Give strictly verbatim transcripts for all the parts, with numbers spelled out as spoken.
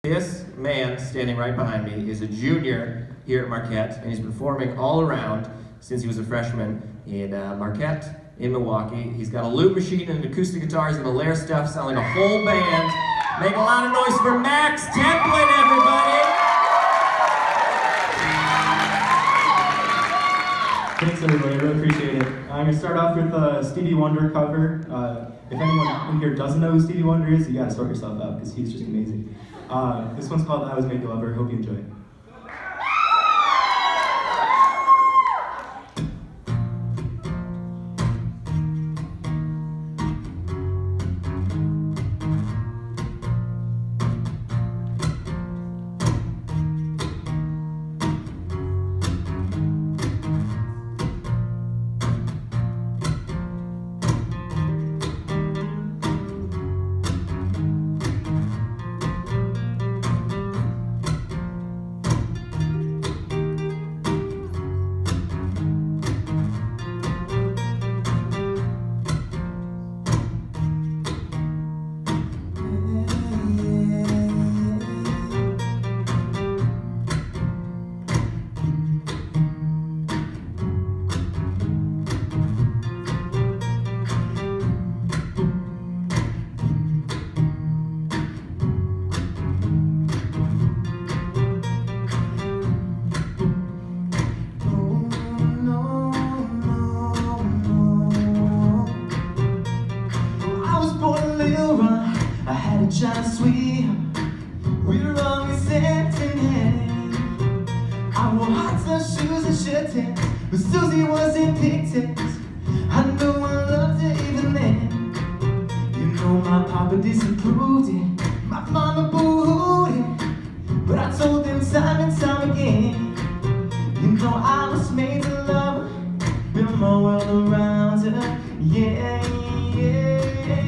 This man standing right behind me is a junior here at Marquette, and he's been performing all around since he was a freshman in uh, Marquette, in Milwaukee. He's got a loop machine and an acoustic guitar. He's gonna layer stuff, sound like a whole band. Make a lot of noise for Max Templin, everybody! Thanks everybody, I really appreciate it. I'm going to start off with a Stevie Wonder cover. Uh, if anyone in here doesn't know who Stevie Wonder is, you got to sort yourself out because he's just amazing. Uh, this one's called I Was Made to Love Her. Hope you enjoy it. Just sweet, we were always hand in hand. I wore hot top shoes and shirt tags, but Susie was in pigtails. I know I loved her even then. You know my papa disapproved it, my mama boo-hooed it, but I told them time and time again, you know I was made to love her, build my world around her, yeah, yeah.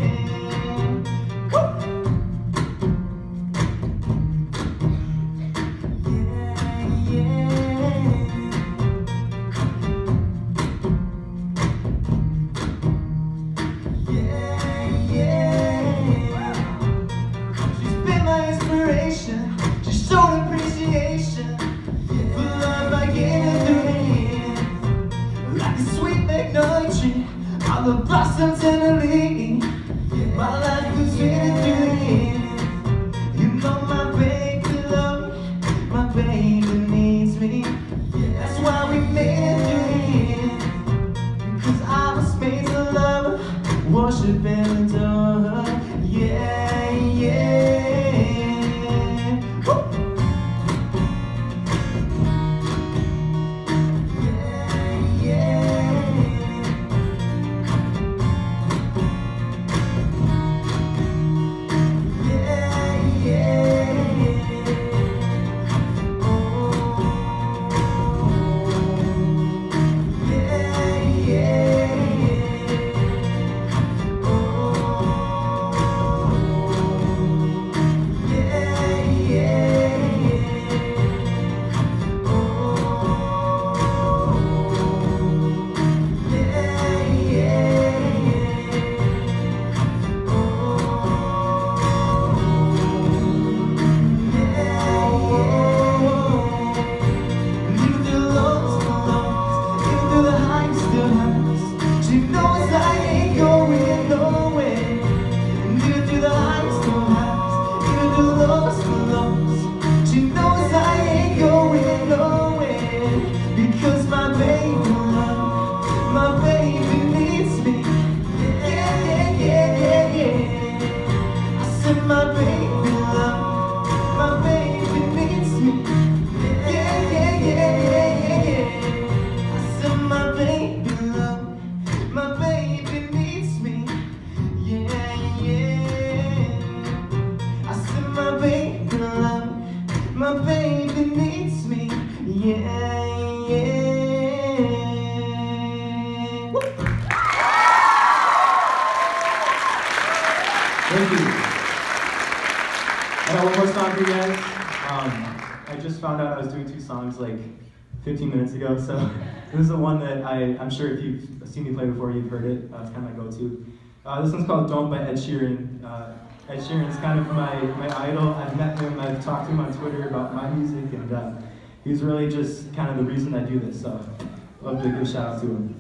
All the blossoms in the leaf, my life was really through the end. You know my baby loves me, my baby needs me. That's why we made it through the end. Because I was made to love her, worship and adore her. Yeah, yeah. Woo! My baby needs me, yeah, yeah. Woo. Thank you. I got one more song for you guys. Um, I just found out I was doing two songs like fifteen minutes ago, so this is the one that I, I'm sure if you've seen me play before, you've heard it. Uh, it's kind of my go-to. Uh, this one's called Don't by Ed Sheeran. Uh, Ed Sheeran's kind of my, my idol. I've met him, I've talked to him on Twitter about my music, and uh, he's really just kind of the reason I do this, so I'd love to give a shout out to him.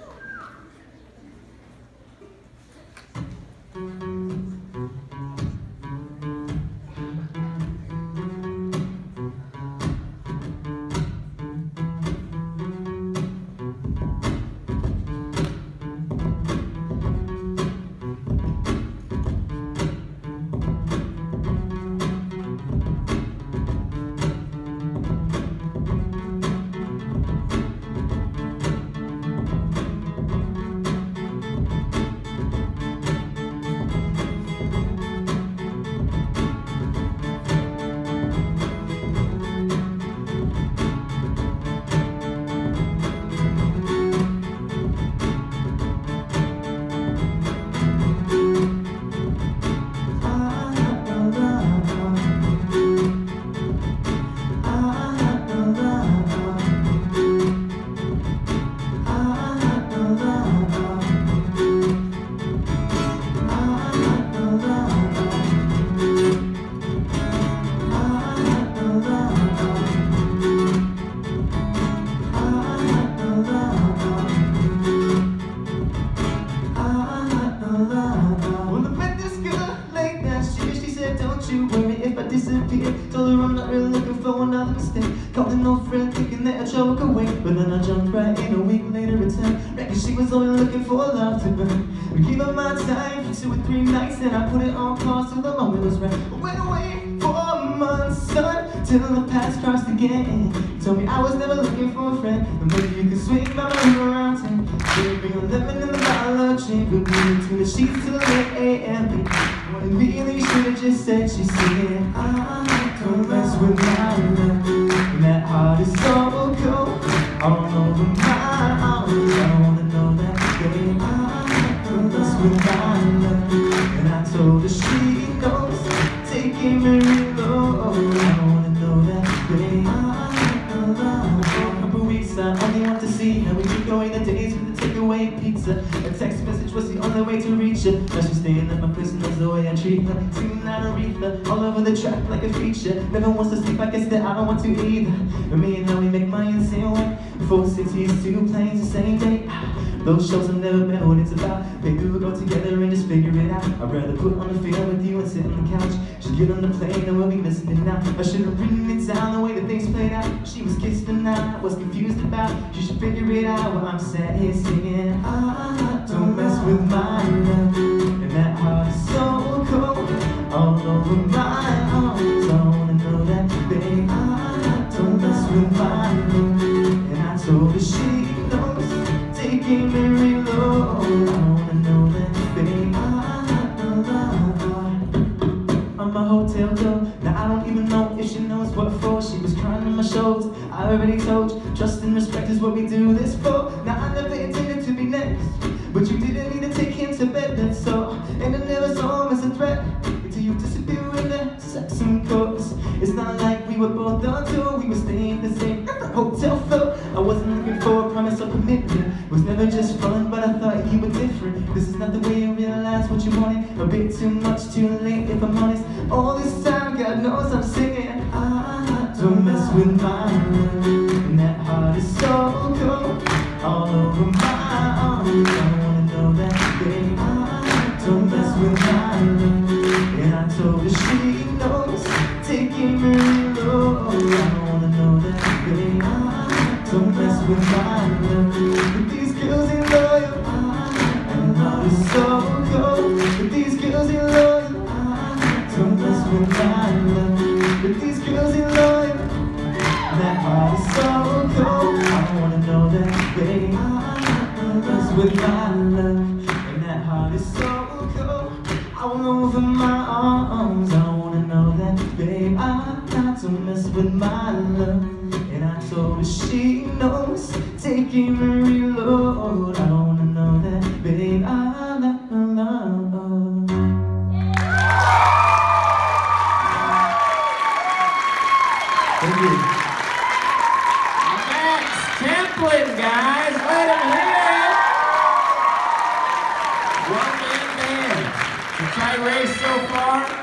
Told her I'm not really looking for another mistake. Called an old friend thinking that I'd choke away, but then I jumped right in a week later returned. Reckon she was only looking for love to burn. We gave her my time for two or three nights, and I put it on pause till the moment was right. I went away for months, son, till the paths crossed again. Told me I was never looking for a friend, and maybe you could swing my mind around ten. Baby, bring a lemon in the bottle of gin, put me between the sheets till eight A M When really should have just said, she said, I don't mess with my love, and that heart is so cold, all over my arms. I don't wanna know that, babe. I don't mess with my love, and I told her she knows, taking me real low. I don't wanna know that, babe. I don't know. For a couple weeks I only want to see how we keep going the days with the takeaway pizza. A text message was the only way to reach her. Now she's staying at my place and that's the way I treat her. Singing out Aretha all over the track like a feature. Never wants to sleep, I guess that I don't want to either. But me and how we make my insane way. Four cities, two planes, the same day. Those shows I've never been what it's about. Maybe we'll go together and just figure it out. I'd rather put on the field with you and sit on the couch. She'll get on the plane and we'll be missing it now. I should have written it down the way that things played out. She was kissed and I was confused about. She should figure it out while I'm sat here singing. I don't mess with my love, and that heart is so cold, all over my arms. I wanna know that, babe. I don't mess with my love, and I told her she knows, taking me real low. I wanna know that, babe. I don't know. On my hotel door, now I don't even know if she knows what for. She was crying on my shoulders. I already told you, trust and respect is what we do this for. Now I never intended to be next, but you didn't need to take him to bed, that's so. And I never saw him as a threat until you disappeared in the sex and course. It's not like we were both on tour, we were staying in the same hotel floor. I wasn't looking for a promise or commitment, it was never just fun, but I thought you were different. This is not the way you realize what you wanted, a bit too much too late if I'm honest. All this time, God knows I'm singing. I don't mess with my love, and that heart is so cold, all over my arms. I wanna know that, babe. I don't mess with my love, and I told her she knows, taking me real low. I wanna know that, babe. I don't mess with my love, but these girls ain't loyal, and heart is so cold, but these girls ain't loyal. I don't mess with my love, but these girls ain't loyal. That heart is so cold, I wanna know that, babe. I don't mess with my love, and that heart is so cold, I wanna over my arms. I wanna know that, babe. I don't mess with my love, and I told her she knows, taking me real low. I don't wanna know that, babe. I love love. Thank you. Max Templin, guys, let him hear it. One man band. The title race so far.